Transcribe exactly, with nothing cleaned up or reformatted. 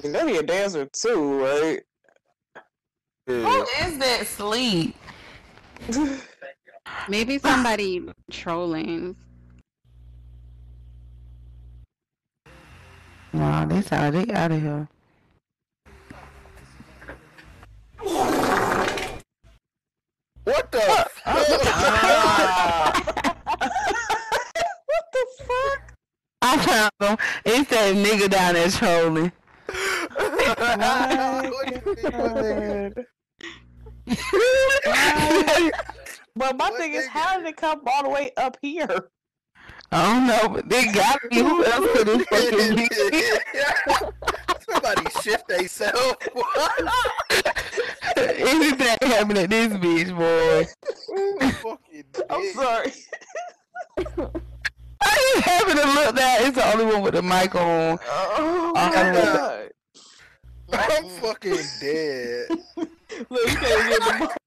That be a dancer too, right? Who is that sleep? Maybe somebody trolling. Wow, they sound they out of here. What the fuck? What the fuck? I found them. It's that nigga down there trolling. But my thing is, how did it come all the way up here? I don't know, but they got me. Who else could it fucking be? Somebody shift theyself. Anything happened at this bitch, boy. I'm sorry. Why you having to look that? It's the only one with the mic on. Oh my Uh, god. I'm fucking dead. Look, you can't get the